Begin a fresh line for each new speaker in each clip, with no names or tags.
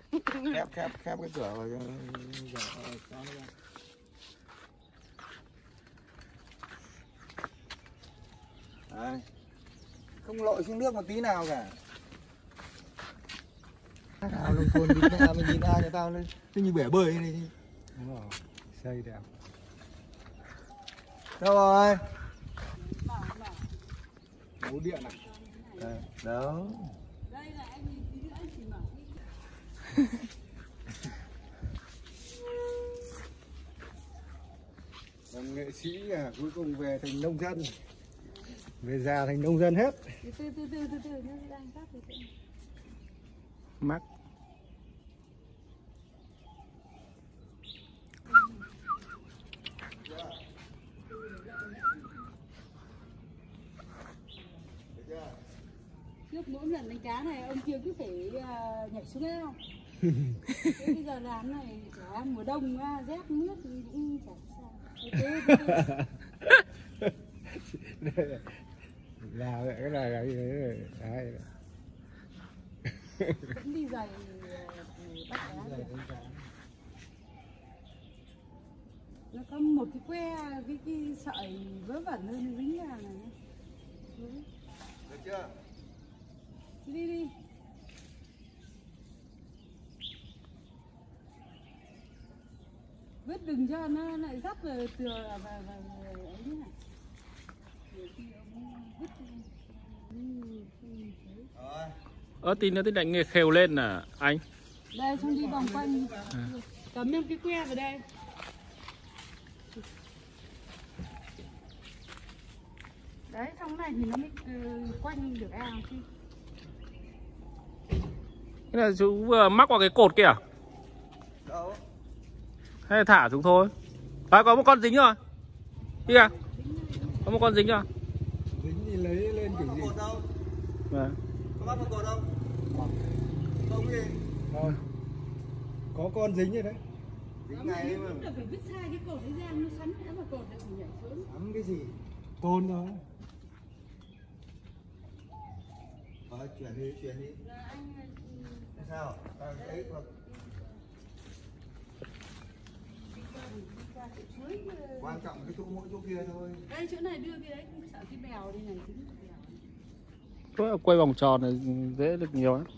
Khép cái cửa vào cho đấy. Không lội xuống nước một tí nào cả. Ao nông thôn đi mẹ mình nhìn ao nhà tao lên như bể bơi này đi.
Đúng rồi, xây đẹp.
Đâu rồi?
Bố điện này.
Đây, đó.
Đây là anh nhìn tí nữa anh chỉ mở
Còn nghệ sĩ cuối cùng về thành nông dân. Về già thành nông dân hết.
từ nó đang cắt từ từ.
Mắc.
Trước mỗi lần đánh cá này ông kia cứ phải nhảy xuống ao. Thế bây giờ làm này chả mùa đông rét mướt thì cũng chả sao.
Là cái này là gì đấy.
Vẫn đi giày bắt cá được. Nó có một cái que cái sợi vớ vẩn hơn dính vào này.
Được chưa?
Đi. Vứt đừng cho nó lại dắt về từa và ấy nhá.
Tí nữa thì đánh nghề khều lên à anh?
Đây xong đi vòng quanh. Cắm thêm cái que vào đây. Đấy trong này thì nó mới quanh được ao chứ.
Thế là chú vừa mắc vào cái cột kìa.
Đâu?
Hay là thả xuống thôi. À, có một con dính rồi. Kìa. Có một con dính rồi.
Dính thì lấy lên kiểu gì?
Cột đâu?
Vâng.
Có bắt vào cột không? Không gì?
Rồi. Có con dính rồi đấy.
Dính ngay ấy mà.
Là phải vứt sai cái cột ấy ra nó xoắn nữa mà cột lại phải nhảy xuống.
Ấm cái gì? Tôn thôi.
Chuyển đi. Sao? Đấy mà. Quan trọng cái chỗ mỗi chỗ kia thôi.
Đây chỗ này đưa cái đấy cũng sợ cái bèo đây này dính cái bèo.
Tôi quay vòng tròn này dễ được nhiều lắm.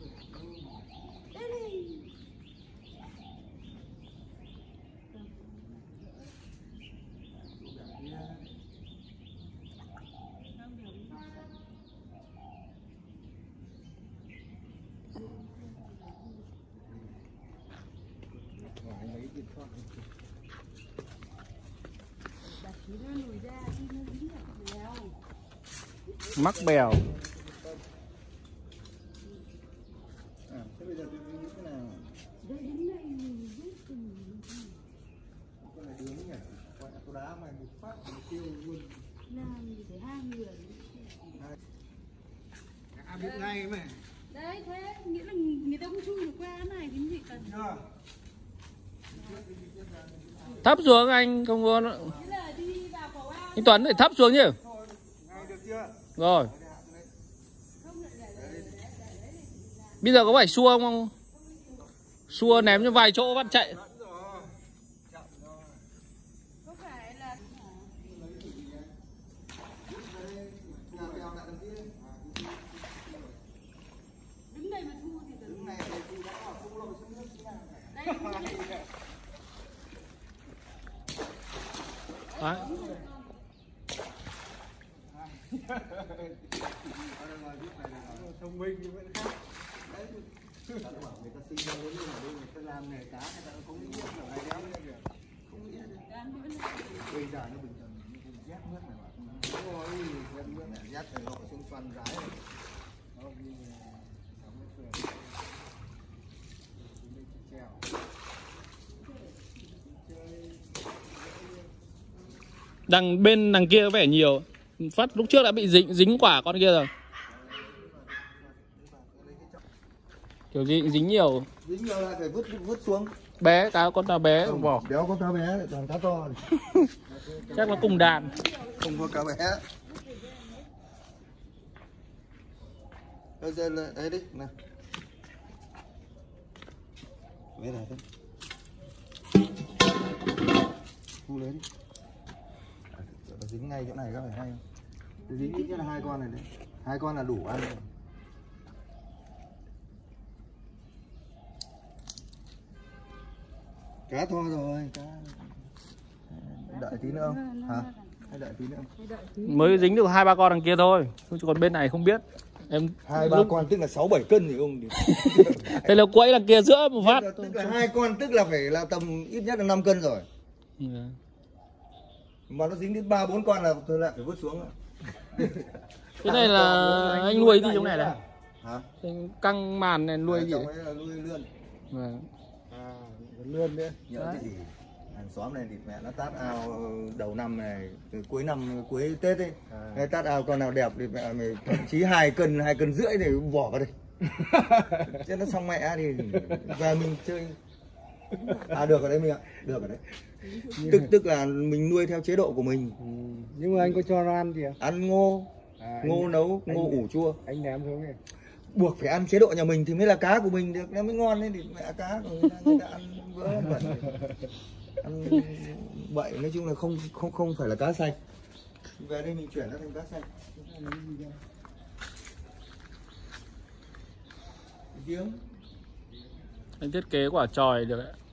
Mắc bèo.
Thế bây giờ tôi nghĩ thế nào?
Đây đứng đây mình rút từng
Con này đứng nhỉ? Gọi là tôi đá mày một phát một tiêu luôn.
làm thì phải 2 người.
Biết ngay mà.
Đấy thế nghĩa là người ta không chui được qua cái này thì gì cần.
Thấp xuống anh không có.
Thế là đi vào cầu ao.
Anh Tuấn phải thấp xuống chứ.
Ngay được chưa?
Rồi. Bây giờ có phải xua không? Xua ném cho vài chỗ bắt chạy.
Có phải là đứng đây mà thu thì đứng này thì đã vào thu lội xuống nước. Đây.
Đấy.
Thông minh như vậy khác.
Người ta sinh ra lớn lên ở đây, người ta làm nghề cá, người ta không nghĩ là ai đéo lên kìa. Không nghĩ là bây giờ nó bình thường, nó rét mướt này mà. Đúng rồi, rét mướt này, rét thì nó xuống xoăn rái này. Nó như sống nó sườn.
Đằng kia có vẻ nhiều. Phát lúc trước đã bị dính quả con kia rồi. Kiểu gì dính nhiều.
Dính nhiều lại phải vứt xuống.
Bé, con nào bé không bỏ.
Béo có cá bé, toàn cá to.
Chắc nó cùng đàn.
Không có cá bé. Bây giờ là đấy đi, nào. Vế này thôi. Thu lấy đi. Nó dính ngay chỗ này có phải hay không? Dính ít nhất là 2 con này đấy. 2 con là đủ ăn rồi. Cá to rồi, cá. Đợi tí nữa không? Hả? Hay đợi tí nữa không?
Mới dính được 2-3 con đằng kia thôi. Còn bên này không biết. Em
2-3 con tức là 6-7 cân thì không.
thế là quẫy đằng kia giữa một phát.
Tức là 2 con tức là phải là tầm ít nhất là 5 cân rồi. Mà nó dính đến 3-4 con là tôi lại phải vứt xuống.
Cái này là anh nuôi gì trong này này?
Hả?
Căng màn này nuôi gì?
Trong ấy là nuôi lươn.
Vâng.
À, lươn nữa.
Nhớ cái gì? Hàng xóm này thì mẹ nó tát ao đầu năm này, từ cuối năm cuối Tết ấy. Hay tát ao con nào đẹp thì mẹ mày thậm chí 2 cân 2,5 cân thì bỏ vào đây. Chứ nó xong mẹ thì về mình chơi. À được ở đây mình ạ, được ở đấy. Tức là mình nuôi theo chế độ của mình.
Nhưng mà anh có cho nó ăn gì không?
Ăn ngô, ngô
anh,
nấu, ngô ủ chua.
Anh ném xuống này.
Buộc phải ăn chế độ nhà mình thì mới là cá của mình được, nó mới ngon đấy. Thì mẹ cá của người ta ăn vỡ bẩn, ăn bậy, nói chung là không phải là cá sạch. Về đây mình chuyển nó thành cá sạch. Giếng.
Anh thiết kế quả chòi được đấy.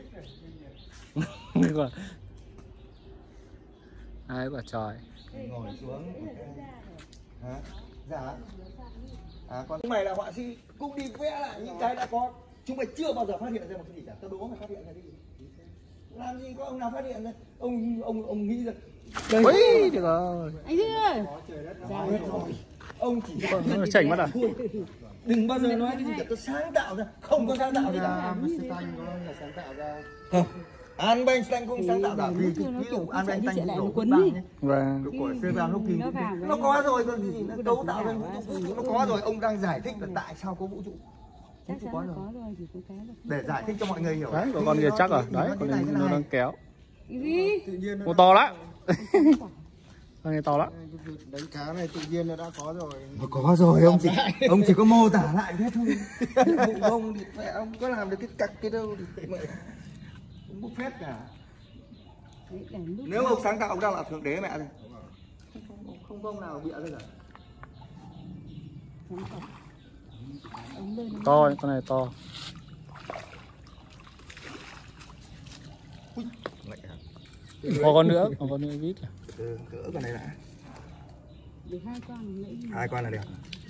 Hai quả chòi.
Ngồi xuống. Hả? Dạ. À con mày là họa sĩ cũng đi vẽ lại những cái đã có. Chúng mày chưa bao giờ phát hiện ra một cái gì cả. Tao đố mày phát hiện ra cái gì. Làm gì có ông nào phát hiện ra. Ông nghĩ ra.
Ui, được rồi.
Anh Duy ơi.
Ông chỉ
Chảnh mất à?
đừng bao giờ nói cái gì cả, tôi sáng tạo ra, không có sáng tạo gì cả.
Sáng tạo ra.
Không. An Banh Stanh cũng sáng tạo ra vì ví dụ An Banh Stanh đổ quấn đi.
Vâng.
Của Sevan lúc kia nó có rồi, còn gì nó cấu tạo ra vũ trụ nó có rồi, ông đang giải thích là tại sao có vũ trụ.
Chắc chắn có rồi thì có cái được.
Để giải thích cho mọi người hiểu.
Đấy, con kia chắc rồi. Đấy, con này nó đang kéo.
Cái gì?
Con to lắm. Con này to lắm.
Đánh cá này tự nhiên nó đã có rồi.
Nó có rồi, ông chỉ có mô tả lại thế thôi. Ông thì mẹ ông có làm được cái cặc cái đâu thì mẹ cũng bốc phét cả. Nếu ông sáng tạo ông đang là thượng đế mẹ rồi. Không có ông nào bịa ra cả.
To, con này to. Còn con nữa vít.
Cỡ con này đã.
Để 2 con lấy.
2 con là đẹp.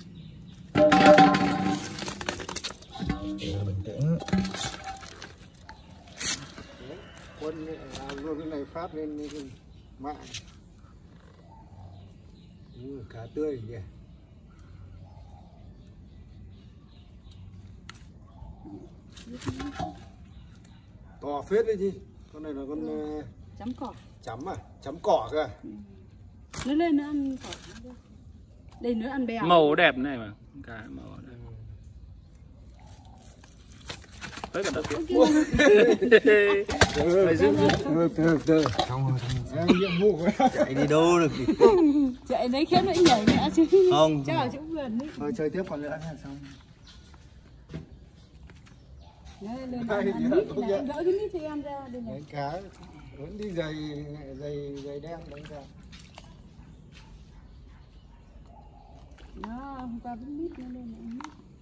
Bình tĩnh.
Quân luôn cái này phát lên cái mạng. Cá tươi kìa. To phết đấy chứ. Con này là con
Chấm cỏ.
chấm à? Chấm cỏ kìa.
Nó lên nó ăn cỏ. Đây nó ăn bèo.
Màu đẹp này mà. Cái màu đẹp. Tới cả đất.
Từ. Xong rồi. Nhiệm vụ của
Chạy đi đâu được thì.
Chạy đấy khiến nó nhảy nữa chứ.
Không.
Chắc ở chỗ vườn đấy.
Thôi chơi tiếp còn nữa là xong.
Đấy, lên ăn mít này, gỡ cái mít cho em ra đây này.
đánh cá vẫn đi giày đen đánh cá.
Nó hôm qua vẫn mít nó lên này.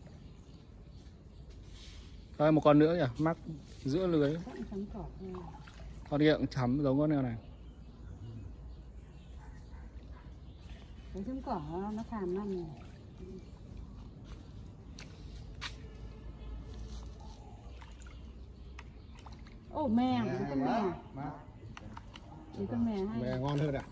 Đây một con nữa nhỉ, mắc giữa lưới.
Chấm cỏ.
Con kia cũng chấm giống con này.
Cái chấm cỏ nó phàm năm này. Ồ mè, cái con mè. Cái con mè hay.
Mè ngon hơn à?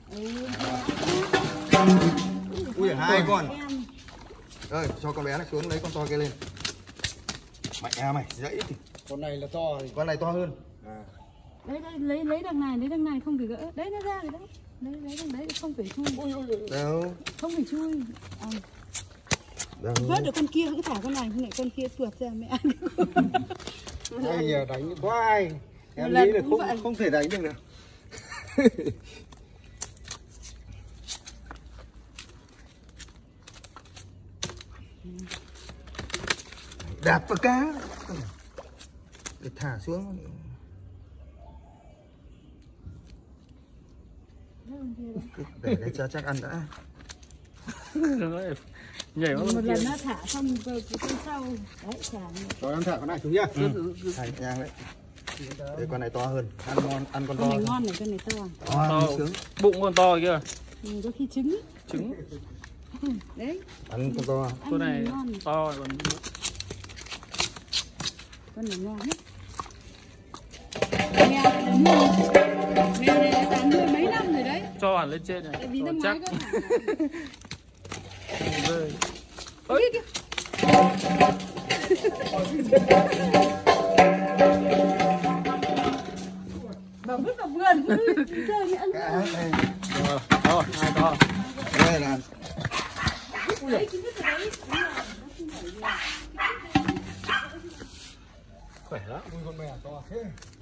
Ui 2 con. Rồi cho con bé này xuống lấy con to kia lên. Mẹ mày dãy thì.
Con này là to thì
Con này to hơn.
à.
Đấy lấy đằng này không phải gỡ. Đấy nó ra rồi đấy. Lấy đằng đấy không phải chui.
Đâu.
Không phải chui. À.
Đâu.
Vớt được con kia cứ thả con này, không lại con kia tuột ra mẹ ăn.
Đây giờ đánh quá ai. Em
Lần
nghĩ là
cũng vậy.
không thể đánh được nào.
Đạp vào cá. Để thả xuống. Để cho chắc ăn đã.
Nhảy
một lần nó thả xong rồi cái con sau đấy chả
Rồi em thả con này xuống nhá.
Thả nhàng đấy. Để con này to hơn, ăn ngon, ăn con to.
con này ngon này, con này to.
To, sướng.
bụng con to kia.
Có khi trứng ấy.
Trứng.
Đấy.
Ăn con to.
Con này
ngon.
to còn
Con này ngon hết. Mèo này đã nuôi. Mèo này đã nuôi mấy năm rồi đấy.
cho hẳn lên trên này.
Tại vì năm
chắc.
ngoái có thả.
Rơi.
Ôi kìa. Bảo vứt vào vườn cứ chơi như ăn
Cá đây.
Rồi, hai to.
Đây là
đấy, cứ vứt vào đấy.
Khỏe lắm.
Ui con mèo to thế.